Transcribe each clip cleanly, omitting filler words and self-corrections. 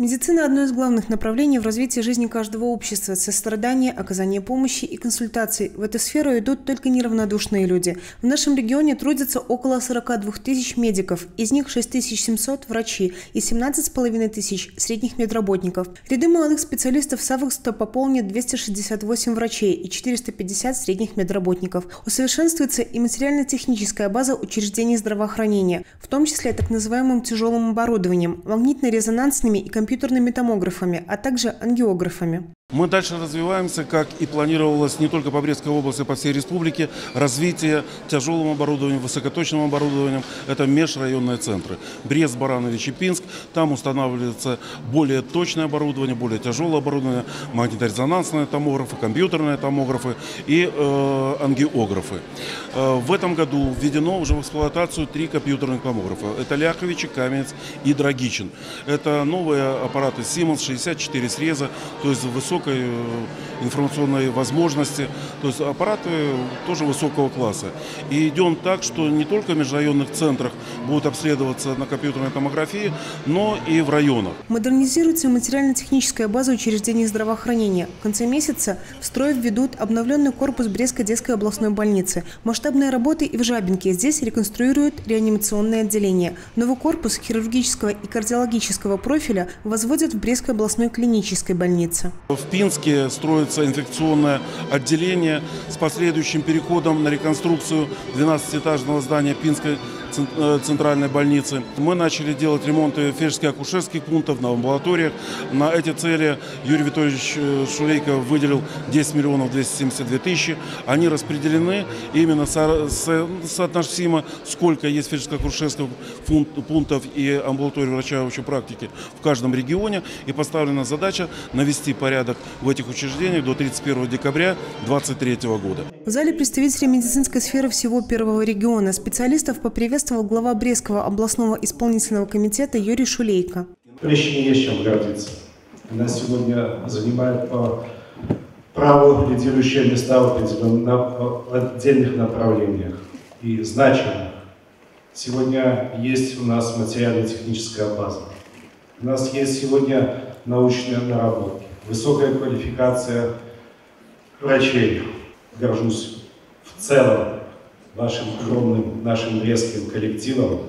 Медицина – одно из главных направлений в развитии жизни каждого общества. Сострадание, оказание помощи и консультаций. В эту сферу идут только неравнодушные люди. В нашем регионе трудятся около 42 тысяч медиков, из них 6700 – врачи и 17,5 тысяч – средних медработников. Ряды молодых специалистов Савокста пополнит 268 врачей и 450 средних медработников. Усовершенствуется и материально-техническая база учреждений здравоохранения, в том числе так называемым тяжелым оборудованием, магнитно-резонансными и компьютерными томографами, а также ангиографами. Мы дальше развиваемся, как и планировалось не только по Брестской области, по всей республике, развитие тяжелым оборудованием, высокоточным оборудованием. Это межрайонные центры. Брест, Баранович и Пинск. Там устанавливается более точное оборудование, более тяжелое оборудование, магнитно-резонансные томографы, компьютерные томографы и ангиографы. В этом году введено уже в эксплуатацию 3 компьютерных томографа. Это Ляхович, Каменец и Драгичин. Это новые аппараты Siemens 64 среза, то есть высокой информационной возможности, то есть аппараты тоже высокого класса. И идем так, что не только в межрайонных центрах будут обследоваться на компьютерной томографии, но и в районах. Модернизируется материально-техническая база учреждений здравоохранения. В конце месяца в строй введут обновленный корпус Брестской детской областной больницы. Масштабные работы и в Жабинке. Здесь реконструируют реанимационное отделение. Новый корпус хирургического и кардиологического профиля возводят в Брестской областной клинической больнице. В Пинске строится инфекционное отделение с последующим переходом на реконструкцию 12-этажного здания Пинской центральной больницы. Мы начали делать ремонты фельдшерско-акушерских пунктов на амбулаториях. На эти цели Юрий Витальевич Шулейко выделил 10 миллионов 272 тысячи. Они распределены именно соотносимо, сколько есть фельдшерско-акушерских пунктов и амбулаторий врача общей практики в каждом регионе. И поставлена задача навести порядок в этих учреждениях до 31 декабря 2023 года. В зале представители медицинской сферы всего первого региона. Специалистов поприветствовал глава Брестского областного исполнительного комитета Юрий Шулейко. Брестчине есть чем гордиться. Она сегодня занимает по праву лидирующие места в отдельных направлениях и значимых. Сегодня есть у нас материально-техническая база. У нас есть сегодня научные наработки, высокая квалификация врачей. Горжусь в целом вашим огромным, нашим брестским коллективом.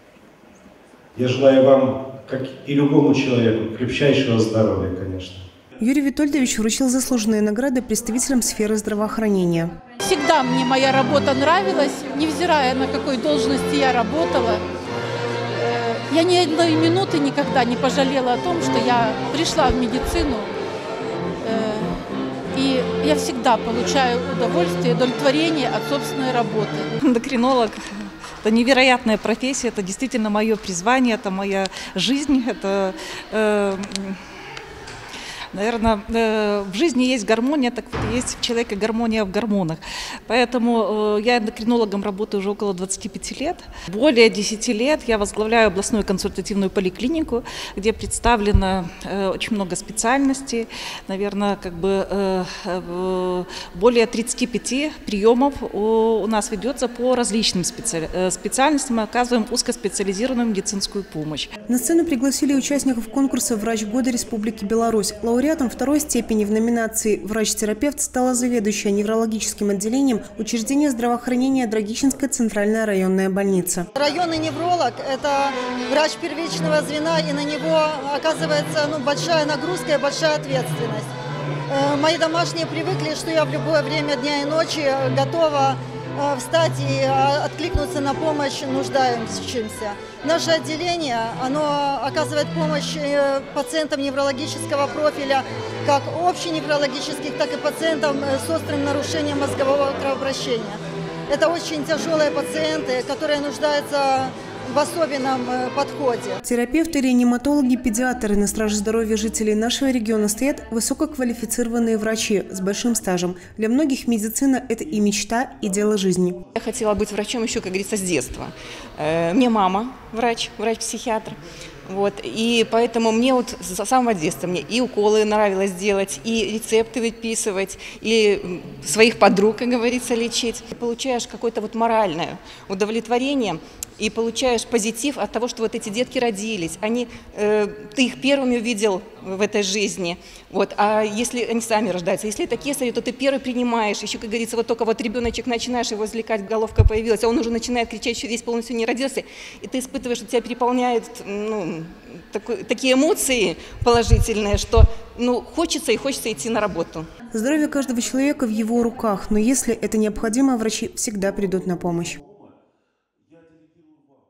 Я желаю вам, как и любому человеку, крепчайшего здоровья, конечно. Юрий Витальевич вручил заслуженные награды представителям сферы здравоохранения. Всегда мне моя работа нравилась, невзирая на какой должности я работала. Я ни одной минуты никогда не пожалела о том, что я пришла в медицину. И я всегда получаю удовольствие и удовлетворение от собственной работы. Эндокринолог – это невероятная профессия, это действительно мое призвание, это моя жизнь, это… Наверное, в жизни есть гармония, так вот есть в человеке гармония в гормонах. Поэтому я эндокринологом работаю уже около 25 лет. Более 10 лет я возглавляю областную консультативную поликлинику, где представлено очень много специальностей. Наверное, более 35 приемов у нас ведется по различным специальностям. Мы оказываем узкоспециализированную медицинскую помощь. На сцену пригласили участников конкурса «Врач года Республики Беларусь». Лауреатом второй степени в номинации «Врач-терапевт» стала заведующая неврологическим отделением учреждения здравоохранения Драгичинская центральная районная больница. Районный невролог – это врач первичного звена, и на него оказывается большая нагрузка и большая ответственность. Мои домашние привыкли, что я в любое время дня и ночи готова встать и откликнуться на помощь нуждающимся. Наше отделение, оно оказывает помощь пациентам неврологического профиля, как общеневрологических, так и пациентам с острым нарушением мозгового кровообращения. Это очень тяжелые пациенты, которые нуждаются в особенном подходе. Терапевты, реаниматологи, педиатры на страже здоровья жителей нашего региона стоят высококвалифицированные врачи с большим стажем. Для многих медицина – это и мечта, и дело жизни. Я хотела быть врачом еще, как говорится, с детства. Мне мама врач-психиатр. И поэтому мне с самого детства мне и уколы нравилось делать, и рецепты выписывать, и своих подруг, как говорится, лечить. Получаешь какое-то моральное удовлетворение и получаешь позитив от того, что вот эти детки родились. Ты их первыми увидел в этой жизни. Вот. А если они сами рождаются, если это кесарево, то ты первый принимаешь. Еще, как говорится, вот только вот ребеночек начинаешь его извлекать, головка появилась, а он уже начинает кричать, еще весь полностью не родился. И ты испытываешь, что тебя переполняют такие эмоции положительные, что хочется идти на работу. Здоровье каждого человека в его руках, но если это необходимо, врачи всегда придут на помощь.